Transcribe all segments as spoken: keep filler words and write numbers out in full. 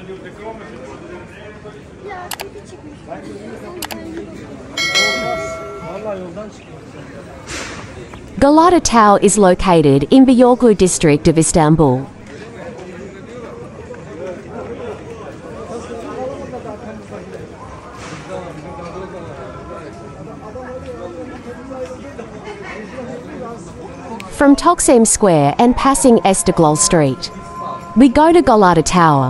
Galata Tower is located in Beyoğlu district of Istanbul. From Taksim Square and passing Istiklal Street, we go to Galata Tower.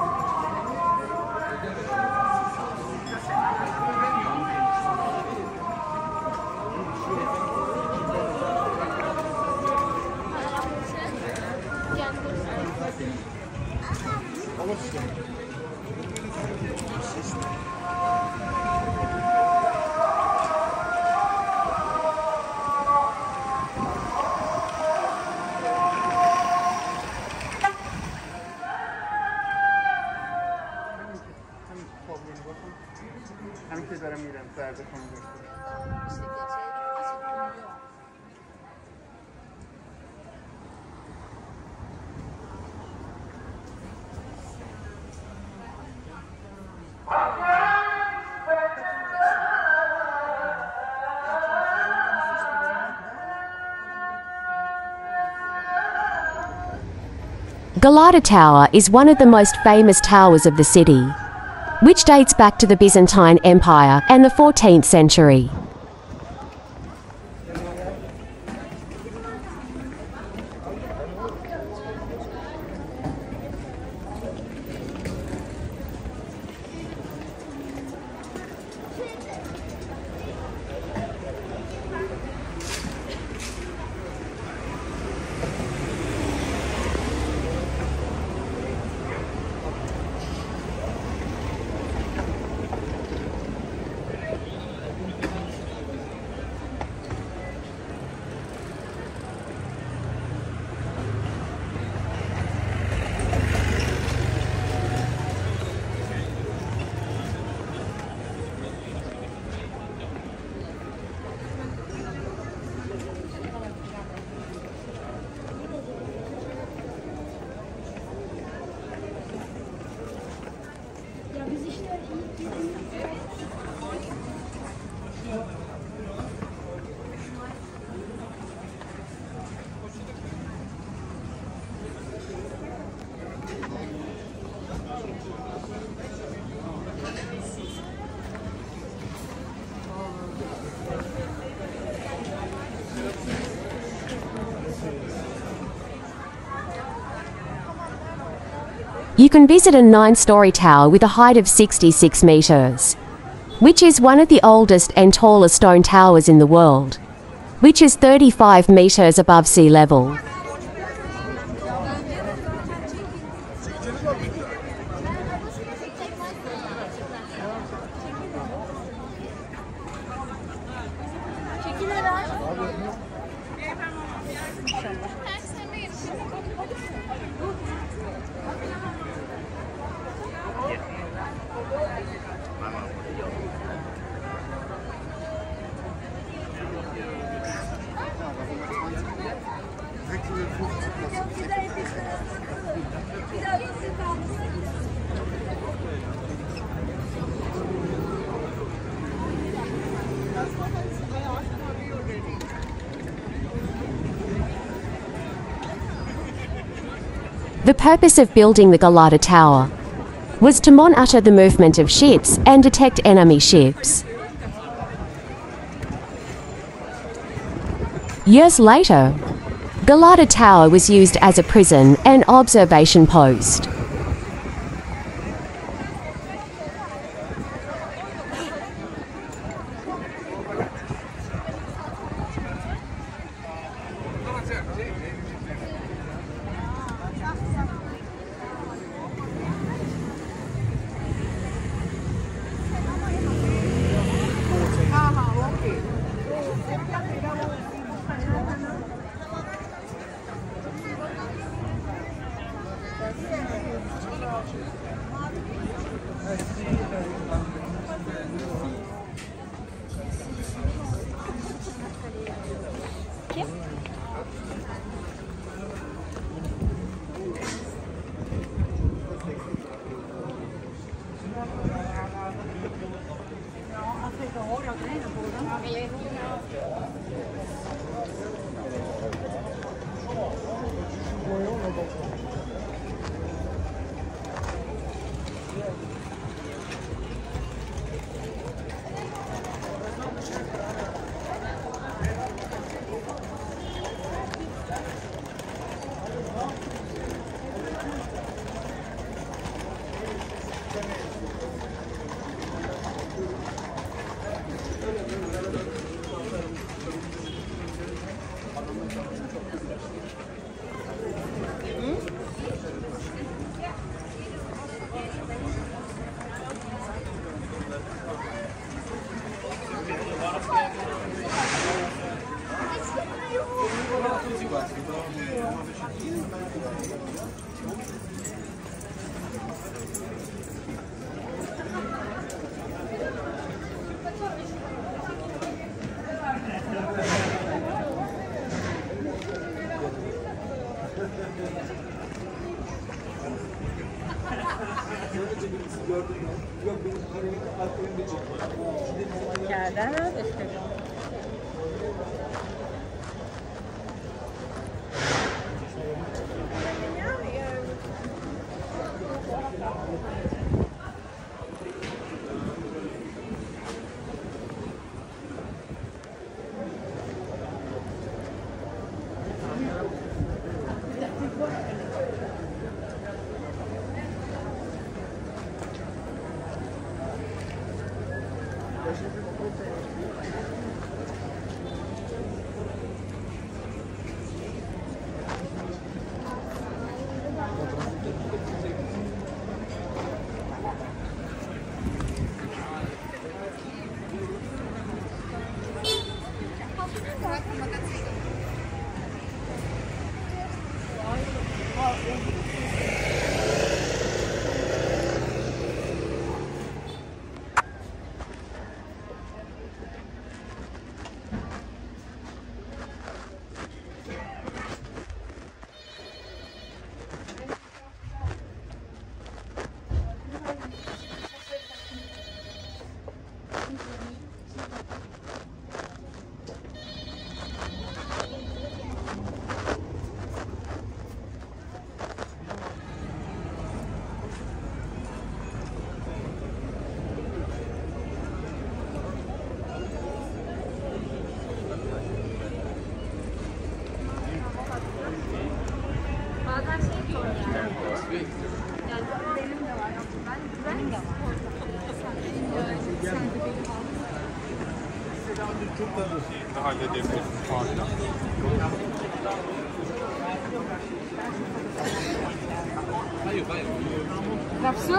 Galata Tower is one of the most famous towers of the city, which dates back to the Byzantine Empire and the fourteenth century. You can visit a nine-story tower with a height of sixty-six meters, which is one of the oldest and tallest stone towers in the world, which is thirty-five meters above sea level. The purpose of building the Galata Tower was to monitor the movement of ships and detect enemy ships. Years later, Galata Tower was used as a prison and observation post. کردن نداشته halledebiliriz. Hayır, hayır. Kapsu?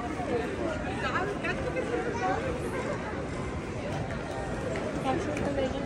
Gerçekten